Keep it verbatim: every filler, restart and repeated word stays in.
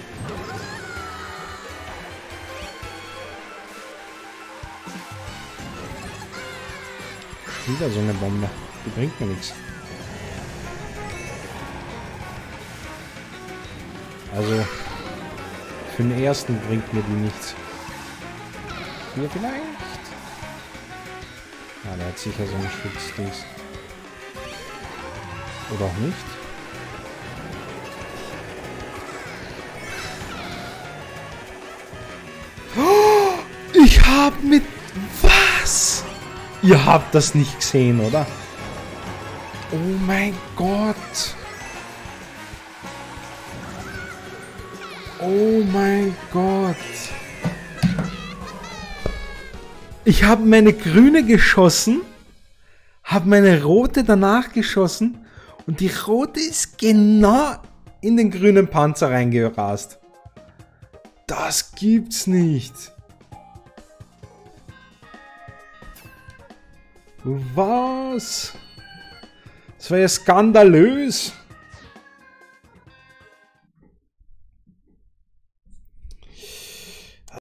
Wieder so eine Bombe. Die bringt mir nichts. Also, für den ersten bringt mir die nichts. Hier vielleicht? Ah, der hat sicher so einen Schutzdings. Oder auch nicht. Oh, ich hab mit... Was? Ihr habt das nicht gesehen, oder? Oh mein Gott. Oh mein Gott. Ich habe meine grüne geschossen, habe meine rote danach geschossen und die rote ist genau in den grünen Panzer reingerast. Das gibt's nicht. Was? Das war ja skandalös.